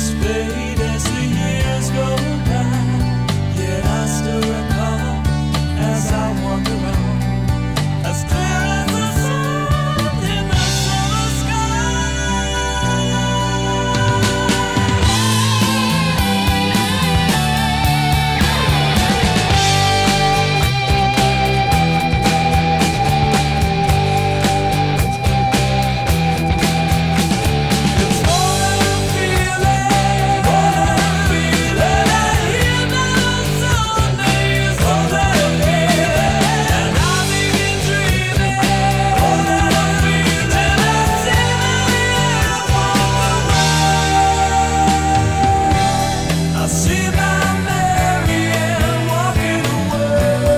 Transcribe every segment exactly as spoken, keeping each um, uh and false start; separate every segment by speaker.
Speaker 1: memories fade as the years go by, yet I still recall as I wander on, as clear as the sun in the summer sky. It's more than a feeling, more than a feeling. I hear those Sundays, more than a feeling, and I begin dreaming, more than a feeling. Till I see my walk away. I see my Mary Ann walking away.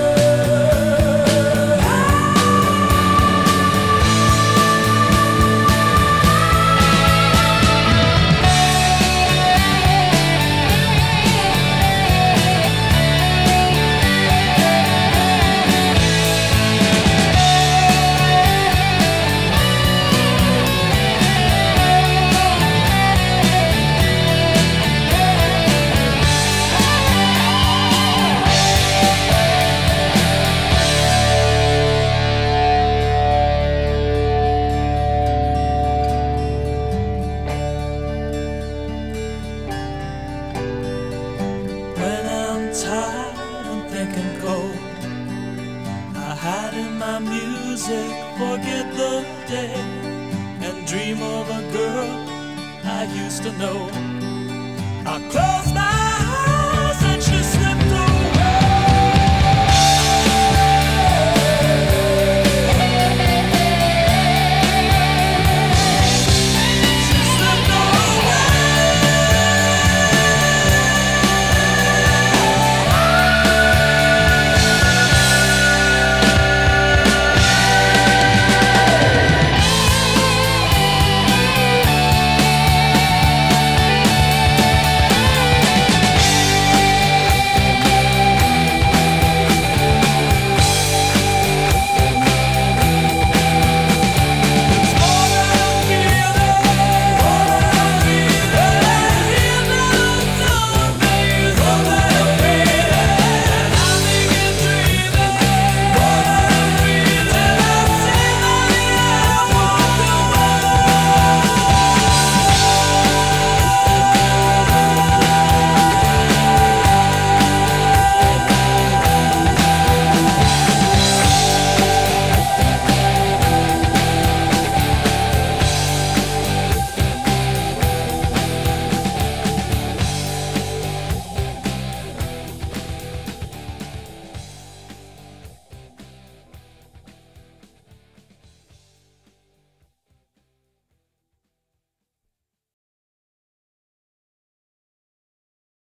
Speaker 1: When I'm tired and thinking cold, I hide in my music, forget the day, and dream of a girl I used to know. I close